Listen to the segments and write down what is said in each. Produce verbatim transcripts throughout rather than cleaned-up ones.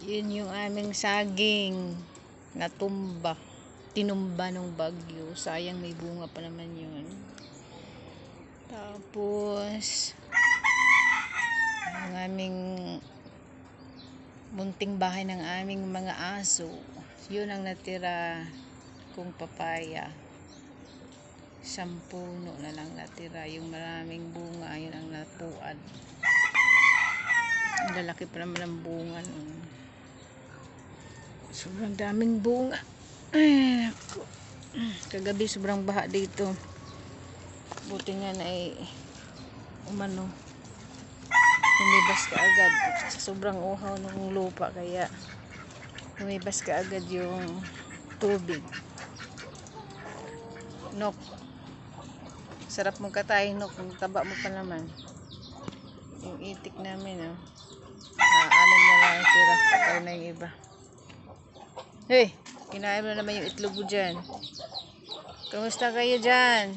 Yun yung aming saging natumba, tinumba ng bagyo. Sayang, may bunga pa naman yun. Tapos ang aming munting bahay ng aming mga aso, yun ang natira kong papaya. Sampuno na lang natira. Yung maraming bunga, yun ang napuad. Ang lalaki pa naman ang bunga nun. Sobrang daming bunga. Ay, naku. Kagabi sobrang baha dito. Buti nga na eh, umano, humibas ka agad. Sobrang uhaw ng lupa, kaya humibas ka agad yung tubig. Nok, sarap mong katayin, Nok. Ang taba mo pa naman. Yung itik namin, oh. Ah, anim na lang tira. Patay na yung iba. Hey, kinain mo na naman yung itlog mo dyan. Kamusta kayo dyan?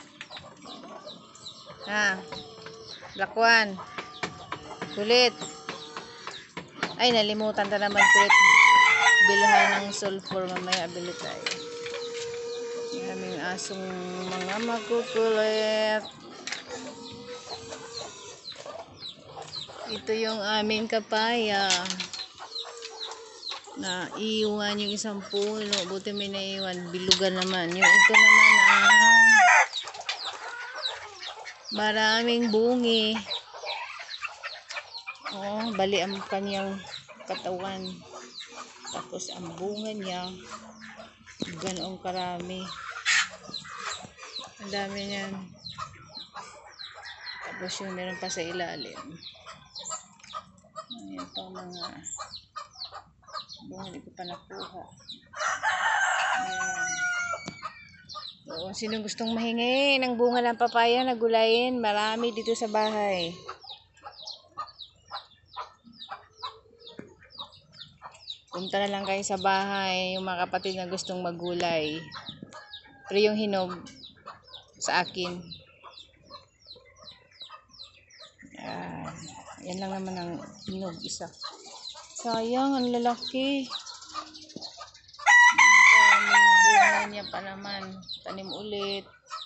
Ha? Lakwan. Kulit. Ay, nalimutan ta naman kulit. Bilhan ng sulfur. Mamaya bili tayo. Maraming asong mga makukulit. Ito yung aming kapaya. Na iwan yung isang puno. Buti may naiwan. Bilugan naman. Yung ito naman ang maraming bungi. Oh, bali ang kanyang katawan. Tapos ang bunga niya ganoong karami. Ang dami niyan. Tapos yung meron pa sa ilalim. Ayan pa mga bunga, hindi ko pa nakuha. Ayan. Oo, sinong gustong mahingi ng bunga ng papaya na gulayin? Marami dito sa bahay. Punta na lang kayo sa bahay, yung mga kapatid na gustong magulay. Pero yung hinog sa akin. Yan. Yan lang naman ang hinog, isa. Sayang, ang lalaki. Daming bunga niya pa naman. Tanim ulit.